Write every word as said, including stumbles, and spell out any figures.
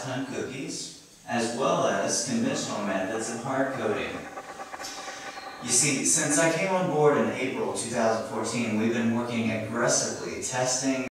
half-ton cookies, as well as conventional methods of hard coding. You see, since I came on board in April two thousand fourteen, we've been working aggressively testing